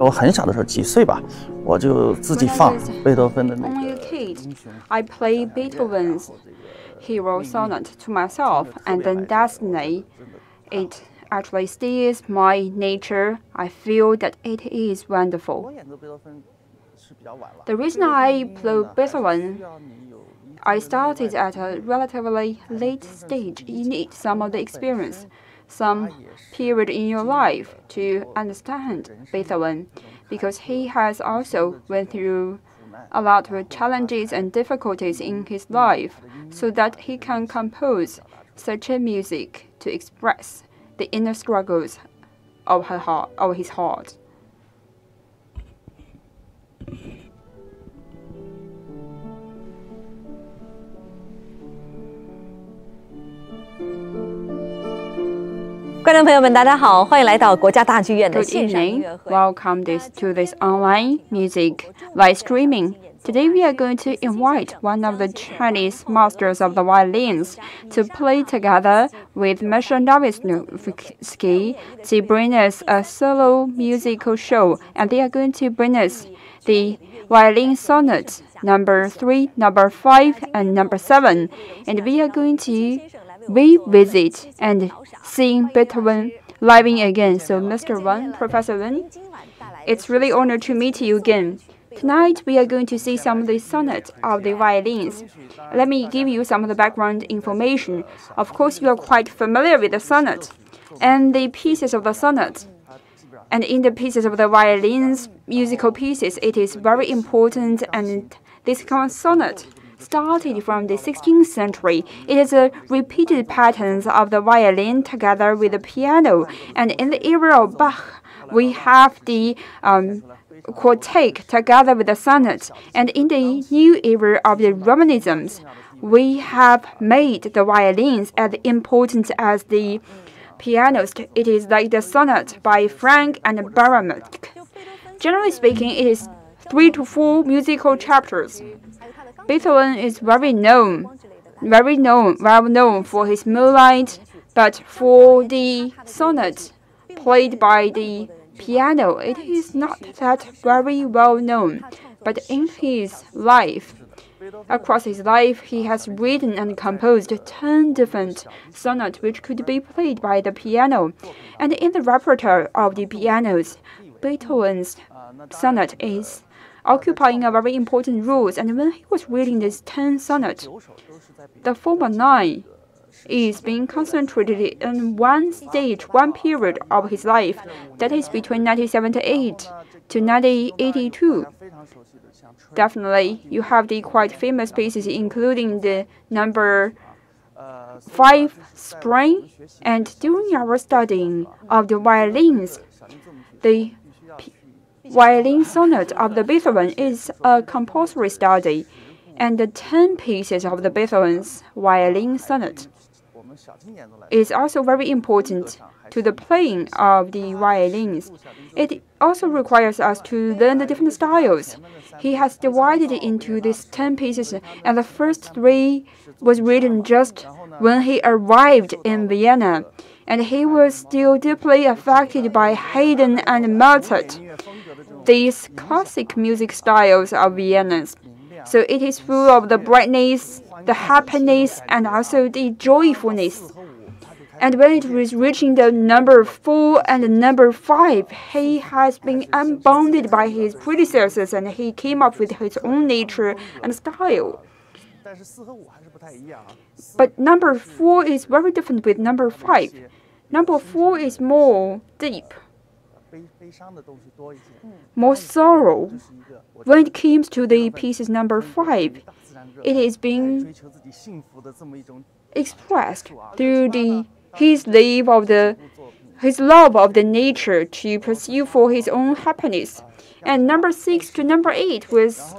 我很小的时候几岁吧，我就自己放贝多芬的那个。 Only a kid, I play Beethoven's Hero Sonata to myself, and then destiny, it actually steers my nature. I feel that it is wonderful. The reason I play Beethoven, I started at a relatively late stage. You need some of the experience, some period in your life to understand Beethoven, because he has also went through a lot of challenges and difficulties in his life, so that he can compose such a music to express the inner struggles of his heart. 观众朋友们，大家好，欢迎来到国家大剧院的线上音乐会。 Welcome to this online music live streaming. Today we are going to invite one of the Chinese masters of the violins to play together with Misha Namirovsky to bring us a solo musical show, and they are going to bring us the Violin Sonata number 3, number 5, and number 7, and we are going to revisit and sing Beethoven live again. So Mr. Wen, Professor Wen, it's really honor to meet you again. Tonight we are going to see some of the sonatas of the violins. Let me give you some of the background information. Of course, you are quite familiar with the sonata and the pieces of the sonata. And in the pieces of the violins, musical pieces, it is very important, and this kind of sonata started from the 16th century. It is a repeated patterns of the violin together with the piano. And in the era of Bach, we have the quartet together with the sonata. And in the new era of the Romanisms, we have made the violins as important as the pianist. It is like the sonata by Frank and Baramek. Generally speaking, it is 3 to 4 musical chapters. Beethoven is well known for his Moonlight, but for the sonata played by the piano, it is not that very well known. But in his life, across his life, he has written and composed 10 different sonatas which could be played by the piano. And in the repertoire of the pianos, Beethoven's sonata is occupying a very important role. And when he was reading these 10 sonatas, the former 9 is being concentrated in one stage, one period of his life, that is between 1978 to 1982. Definitely, you have the quite famous pieces, including the number 5 Spring. And during our studying of the violins, the Violin Sonata of the Beethoven is a compulsory study, and the 10 pieces of the Beethoven's Violin Sonata is also very important to the playing of the violins. It also requires us to learn the different styles. He has divided it into these 10 pieces, and the first 3 was written just when he arrived in Vienna, and he was still deeply affected by Haydn and Mozart, these classic music styles of Vienna. So it is full of the brightness, the happiness, and also the joyfulness. And when it was reaching the number 4 and the number 5, he has been unbounded by his predecessors, and he came up with his own nature and style. But number 4 is very different with number 5. Number 4 is more deep, more sorrow. When it comes to the pieces number 5, it is being expressed through his love of the nature to pursue for his own happiness. And number 6 to number 8 was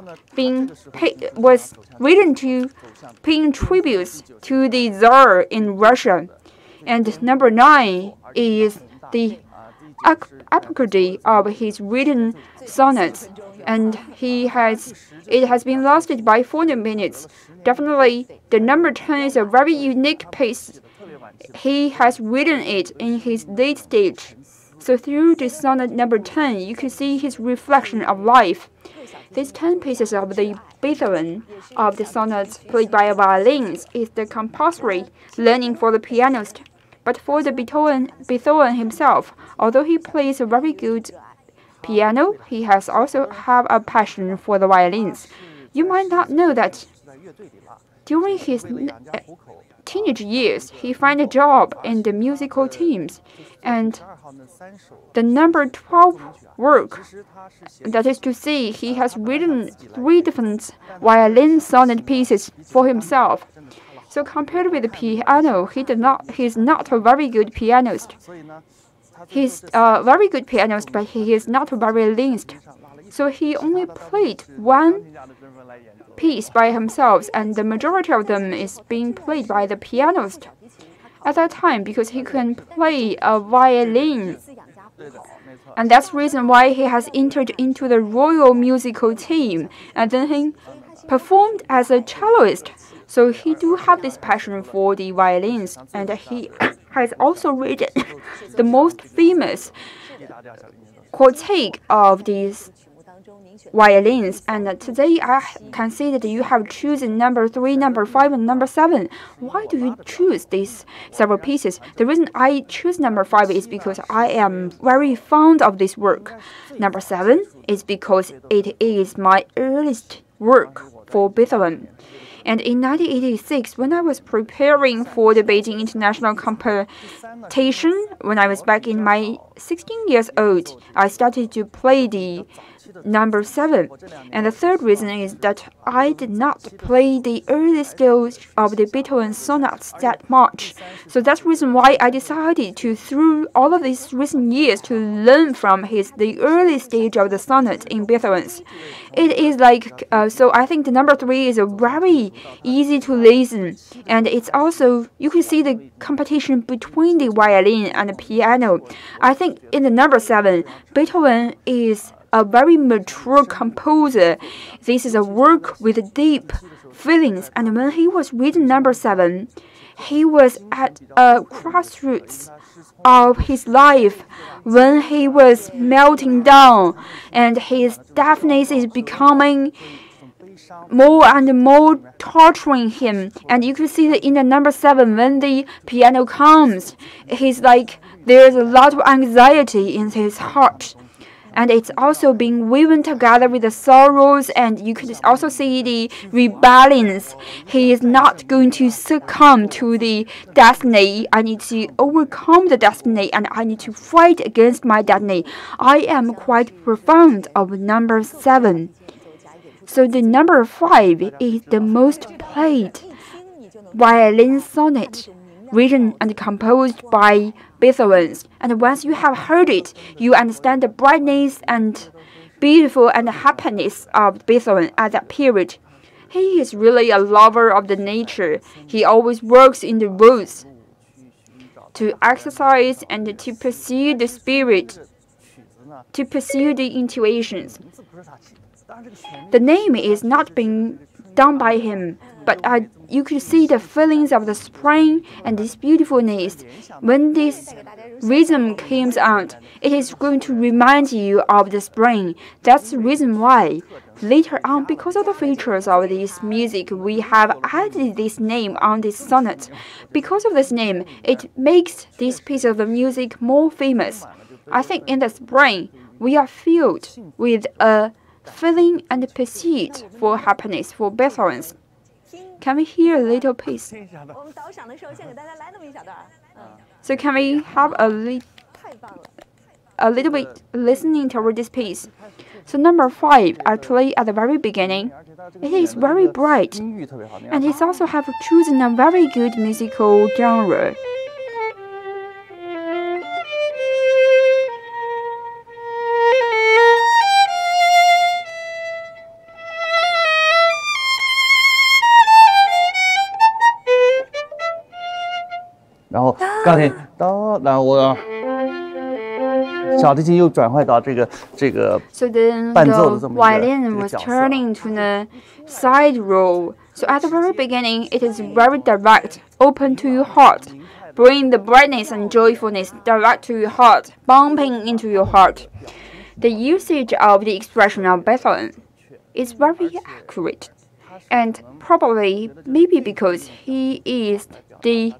written to paying tributes to the Tsar in Russia. And number 9 is the apogee of his written sonnets, and it has been lasted by 40 minutes. Definitely, the number 10 is a very unique piece. He has written it in his late stage, So through the sonnet number 10, you can see his reflection of life. These 10 pieces of the Beethoven of the sonnets played by violins is the compulsory learning for the pianist. But for the Beethoven himself, although he plays a very good piano, he has also have a passion for the violins. You might not know that during his teenage years, he found a job in the musical teams, and the number 12 work, that is to say, he has written 3 different violin sonnet pieces for himself. So compared with the piano, he's not a very good pianist. He's a very good pianist, but he is not a violinist. So he only played 1 piece by himself, and the majority of them is being played by the pianist. At that time, because he can play a violin, and that's the reason why he has entered into the royal musical team, and then he performed as a celloist. So he do have this passion for the violins, and he has also written the most famous quartet of these violins. And today I can see that you have chosen number 3, number 5, and number 7. Why do you choose these several pieces? The reason I choose number 5 is because I am very fond of this work. Number 7 is because it is my earliest work for Beethoven. And in 1986, when I was preparing for the Beijing International Competition, when I was back in my 16 years old, I started to play the number 7. And the third reason is that I did not play the early stage of the Beethoven sonates that much. So that's the reason why I decided to, through all of these recent years, to learn from the early stage of the sonnet in Beethoven's. It is like, so I think the number 3 is a very easy to listen. And it's also, you can see the competition between the violin and the piano. I think in the number 7, Beethoven is a very mature composer. This is a work with deep feelings. And when he was reading number 7, he was at a crossroads of his life when he was melting down, and his deafness is becoming more and more torturing him. And you can see that in the number 7, when the piano comes, he's like, there's a lot of anxiety in his heart. And it's also being woven together with the sorrows, and you can also see the rebellions. He is not going to succumb to the destiny. I need to overcome the destiny, and I need to fight against my destiny. I am quite profound of number 7. So the number 5 is the most played violin sonnet, written and composed by Beethoven. And once you have heard it, you understand the brightness and beautiful and happiness of Beethoven at that period. He is really a lover of the nature. He always works in the woods to exercise and to pursue the spirit, to pursue the intuitions. The name is not being done by him, but you could see the feelings of the spring and this beautifulness. When this rhythm comes out, it is going to remind you of the spring. That's the reason why later on, because of the features of this music, we have added this name on this sonnet. Because of this name, it makes this piece of the music more famous. I think in the spring, we are filled with a feeling and pursuit for happiness for Beethoven. Can we hear a little piece? So can we have a little bit listening toward this piece? So number 5, actually at the very beginning, it is very bright, and it also have chosen a very good musical genre. 然后钢琴到，然后我小提琴又转换到这个 So then 伴奏的 the 这么一个 violin was 角色。 turning to the side role. So at the very beginning, it is very direct, open to your heart. bring the brightness and joyfulness direct to your heart, bumping into your heart. The usage of the expression of Beethoven is very accurate, and probably maybe because he is the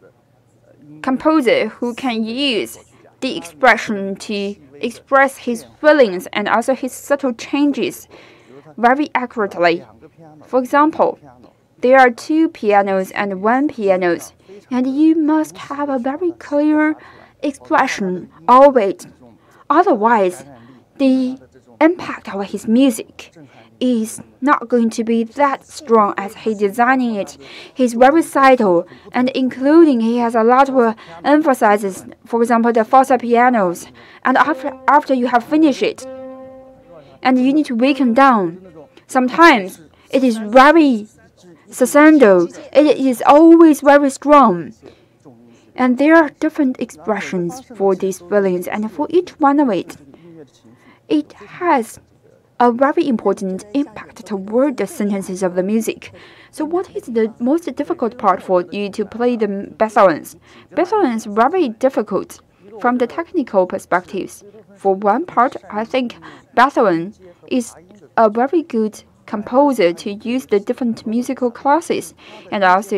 composer who can use the expression to express his feelings and also his subtle changes very accurately. For example, there are 2 pianos and 1 piano, and you must have a very clear expression of it. Otherwise, the impact of his music is not going to be that strong as he designing it. He's very recital, and including he has a lot of emphasis, for example, the forza pianos. And after you have finished it, and you need to weaken down, sometimes it is very crescendo. It is always very strong. And there are different expressions for these feelings, and for each one of it, it has a very important impact toward the sentences of the music. So what is the most difficult part for you to play the Beethovens? Beethoven is very difficult from the technical perspectives. For one part, I think Beethoven is a very good composer to use the different musical classes, and also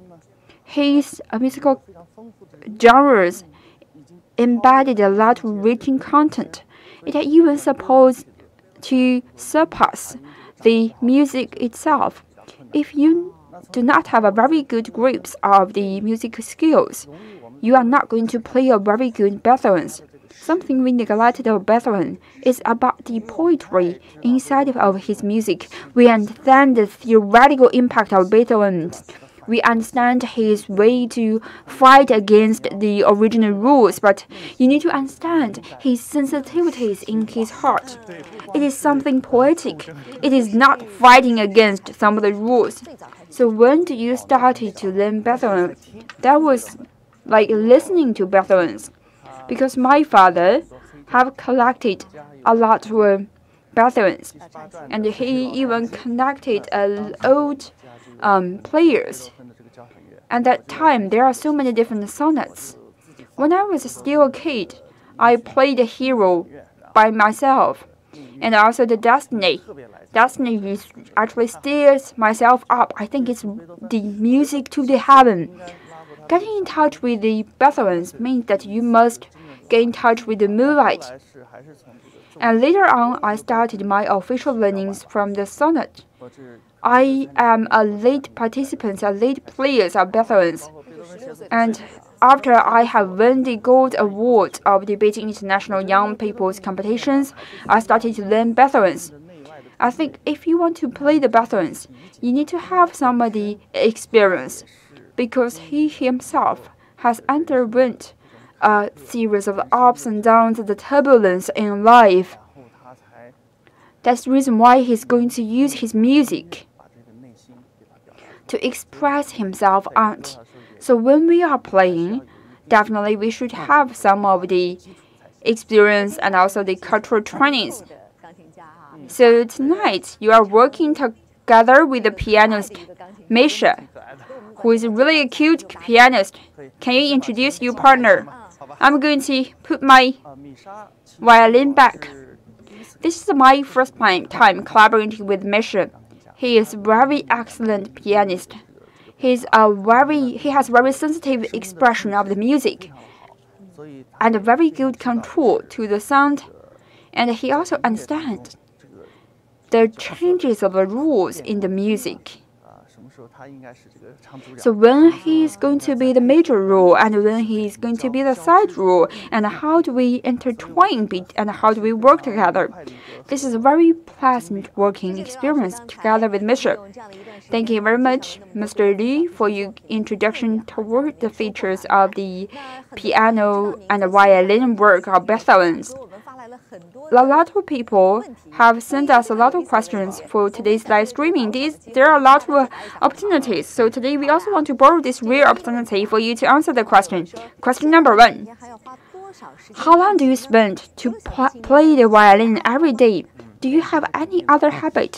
his musical genres embedded a lot of written content. It even supposed to surpass the music itself. If you do not have a very good grasp of the music skills, you are not going to play a very good Beethoven. Something we neglected of Beethoven is about the poetry inside of his music. We understand the theoretical impact of Beethoven. We understand his way to fight against the original rules, but you need to understand his sensitivities in his heart. It is something poetic. It is not fighting against some of the rules. So when do you started to learn Beethoven? That was like listening to Beethoven, because my father have collected a lot of Beethovens, and he even connected old players. At that time, there are so many different sonnets. When I was still a kid, I played the hero by myself, and also the Destiny. Destiny is actually steers myself up. I think it's the music to the heaven. Getting in touch with the Beethovens means that you must get in touch with the moonlight. And later on, I started my official learnings from the sonnet. I am a late participant, a late player of Beethoven's. And after I have won the gold award of the Beijing International Young People's Competitions, I started to learn Beethoven's. I think if you want to play the Beethoven's, you need to have some of the experience, because he himself has underwent a series of ups and downs, the turbulence in life. That's the reason why he's going to use his music to express himself out. So when we are playing, definitely we should have some of the experience and also the cultural trainings. So tonight you are working together with the pianist Misha, who is really a cute pianist. Can you introduce your partner? I'm going to put my violin back. This is my first time collaborating with Misha. He is a very excellent pianist. He has very sensitive expression of the music and a very good control to the sound, and he also understands the changes of the rules in the music. So when he is going to be the major role and when he is going to be the side role, and how do we intertwine and how do we work together? This is a very pleasant working experience together with Misha. Thank you very much, Mr. Li, for your introduction toward the features of the piano and violin work of Beethoven's. A lot of people have sent us a lot of questions for today's live streaming. There are a lot of opportunities. So today we also want to borrow this rare opportunity for you to answer the question. Question number 1. How long do you spend to play the violin every day? Do you have any other habit?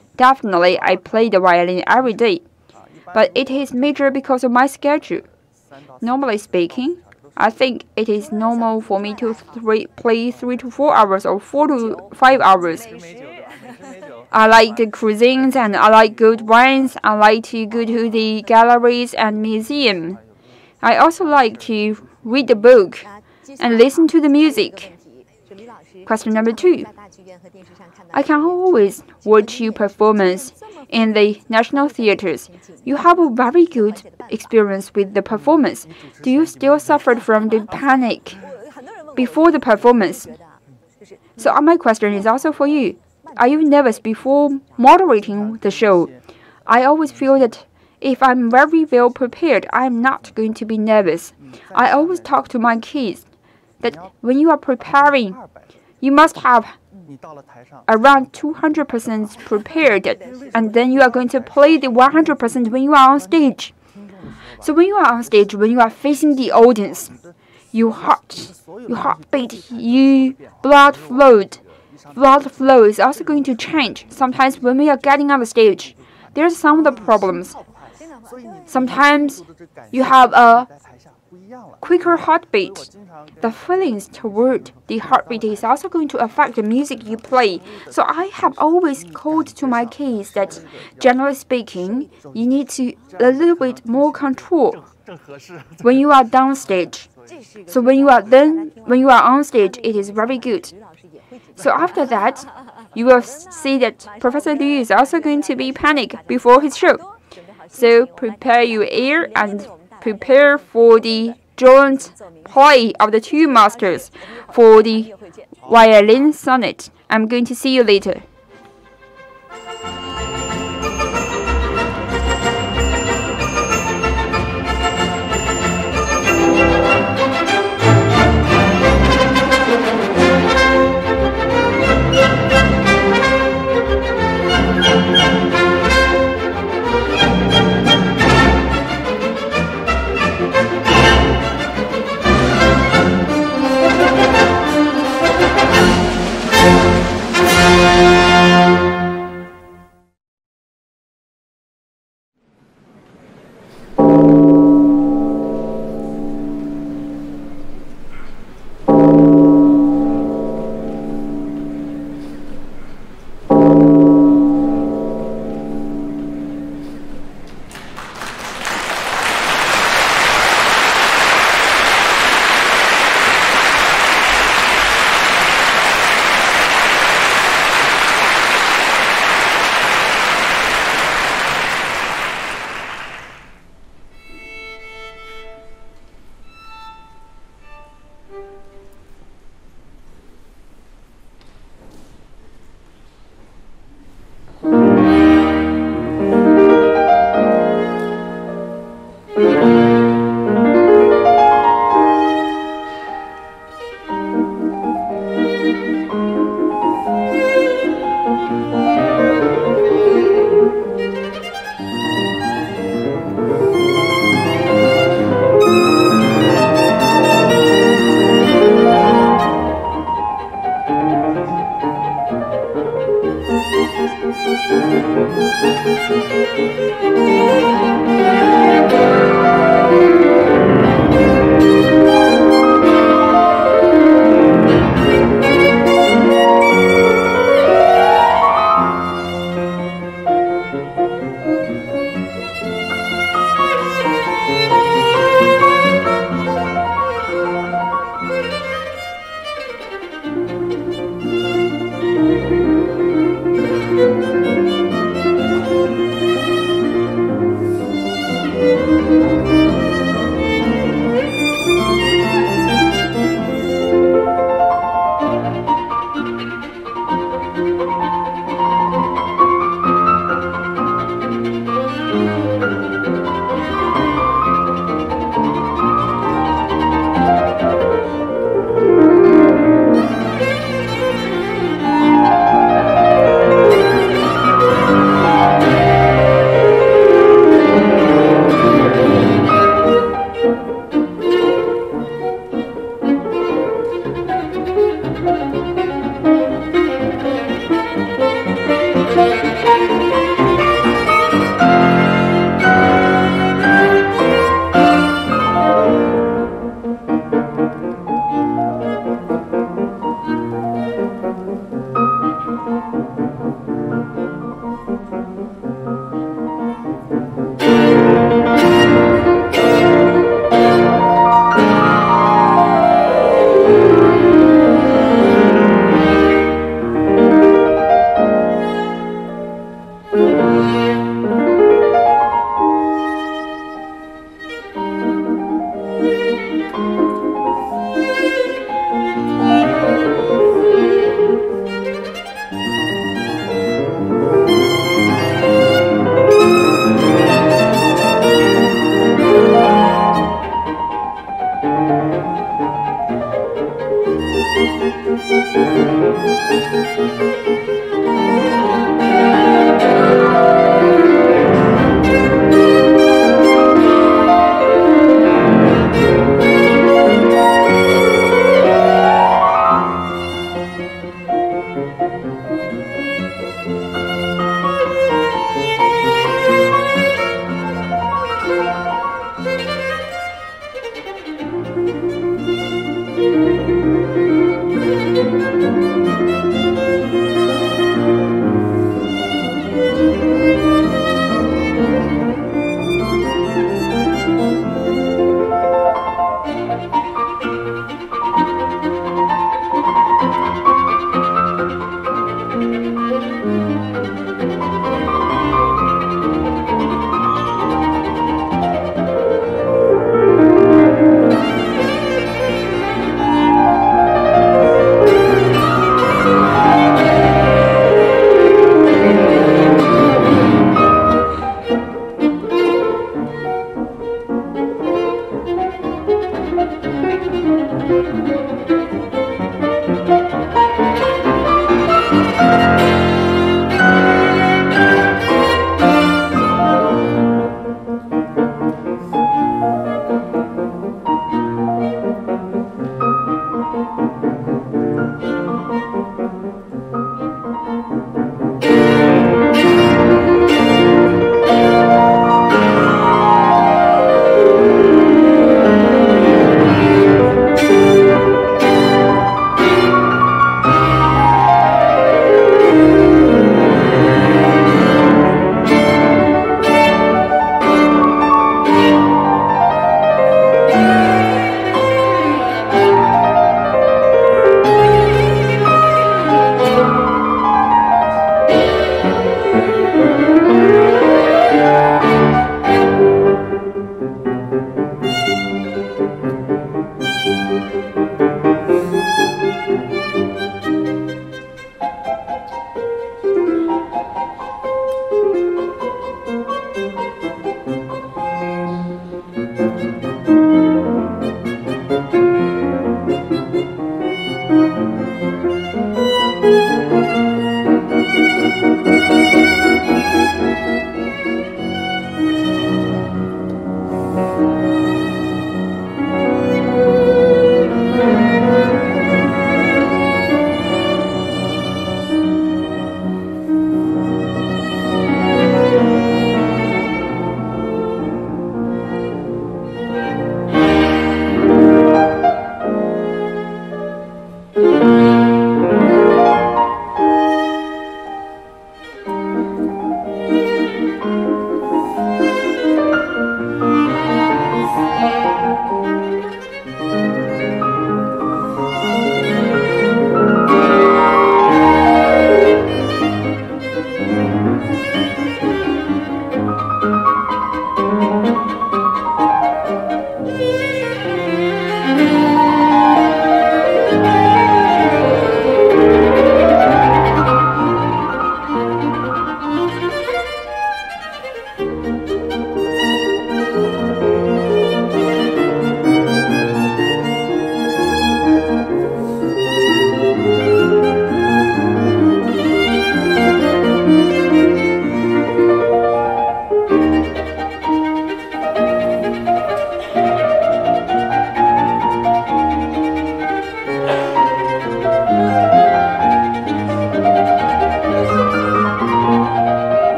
Definitely, I play the violin every day, but it is major because of my schedule. Normally speaking, I think it is normal for me to play 3 to 4 hours or 4 to 5 hours. I like the cuisines and I like good wines. I like to go to the galleries and museum. I also like to read the book and listen to the music. Question number 2. I can always watch your performance in the national theaters. You have a very good experience with the performance. Do you still suffer from the panic before the performance? So my question is also for you. Are you nervous before moderating the show? I always feel that if I'm very well prepared, I'm not going to be nervous. I always talk to my kids that when you are preparing, you must have around 200% prepared, and then you are going to play the 100% when you are on stage. So when you are on stage, when you are facing the audience, your heartbeat, your blood flow is also going to change. Sometimes when we are getting on the stage, there's some of the problems. Sometimes you have a quicker heartbeat. The feelings toward the heartbeat is also going to affect the music you play. So I have always called to my kids that, generally speaking, you need to a little bit more control when you are downstage. So when you are on stage, it is very good. So after that, you will see that Professor Liu is also going to be panic before his show. So prepare your ear and prepare for the joint play of the two masters for the Violin Sonata. I'm going to see you later.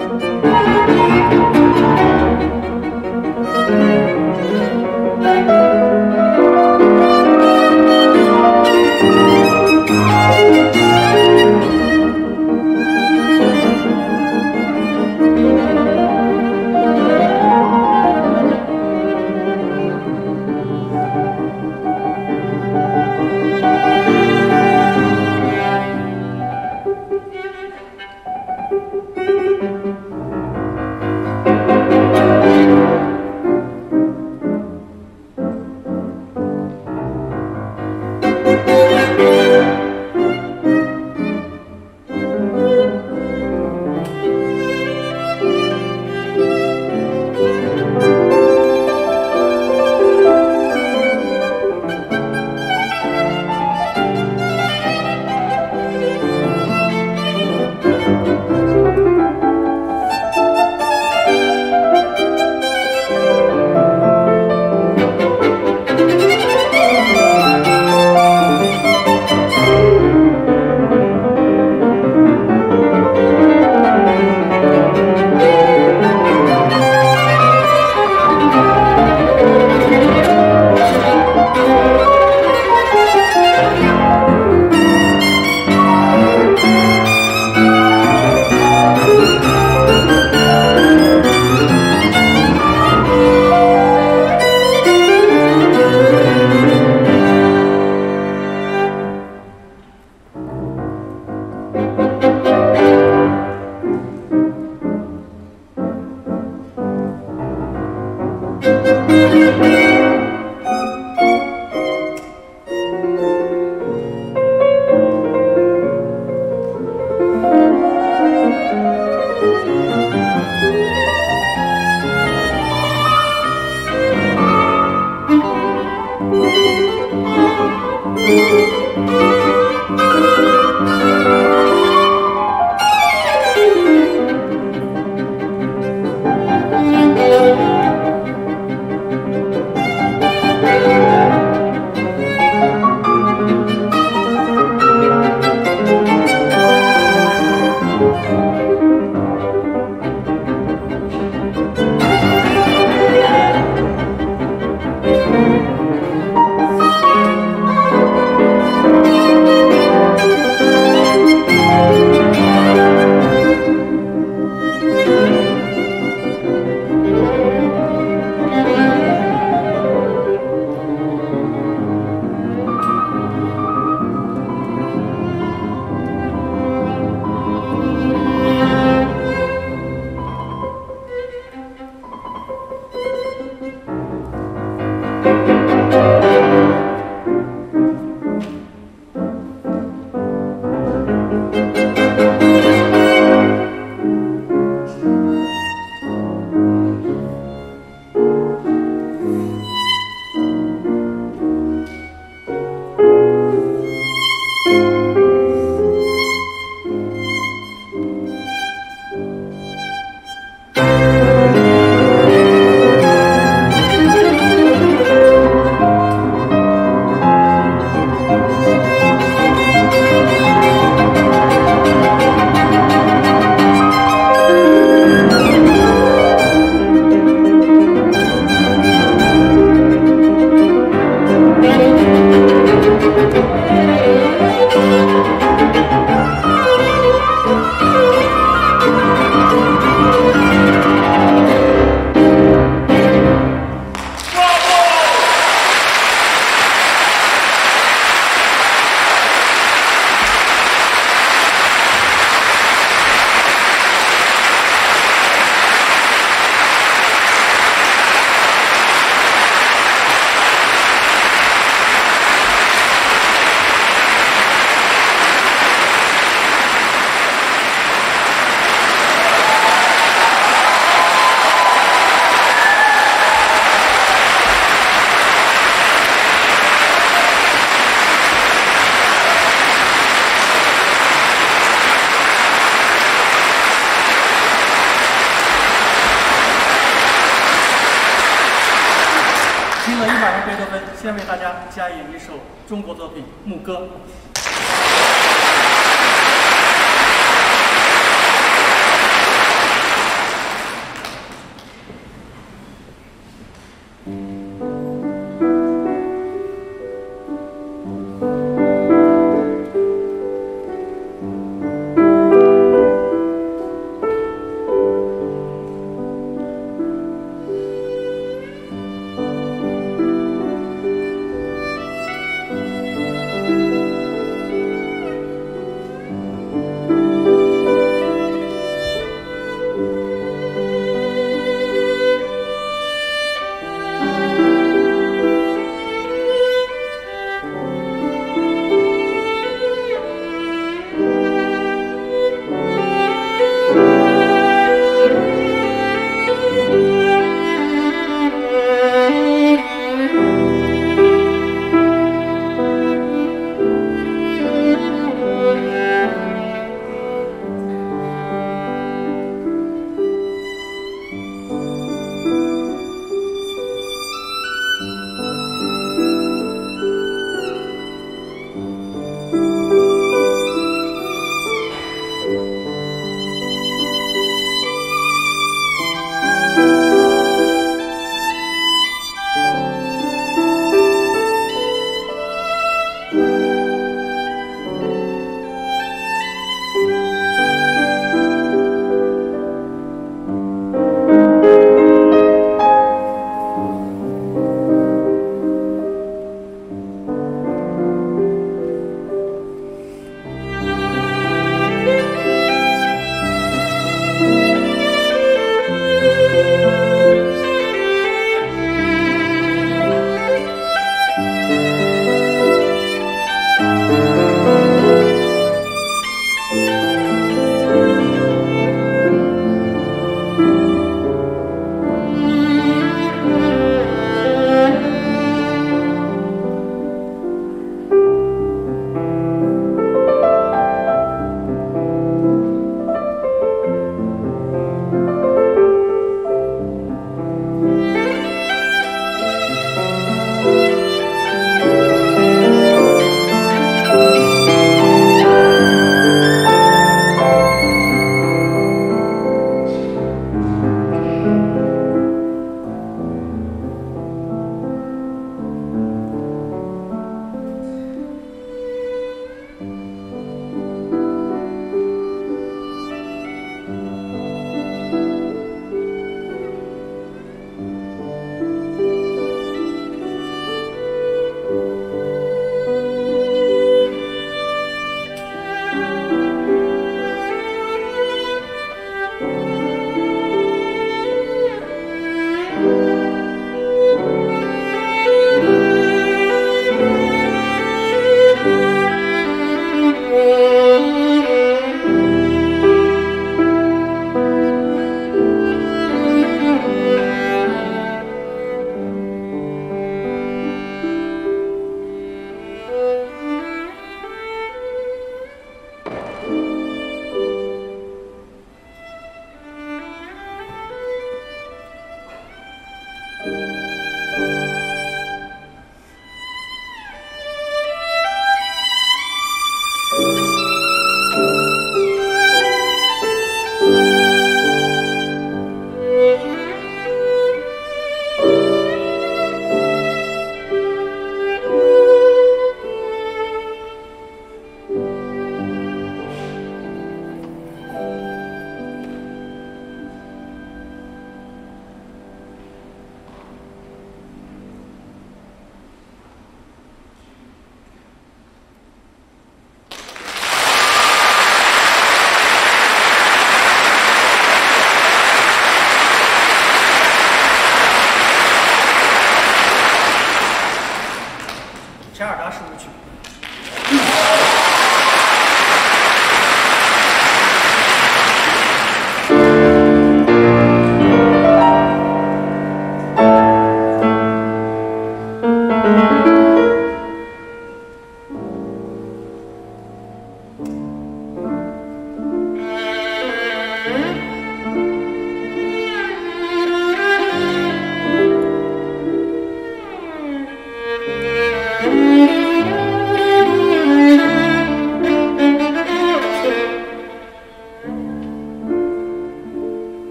贝多芬先为大家加演一首中国作品《牧歌》。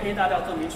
A 大调奏鸣曲。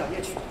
小夜曲。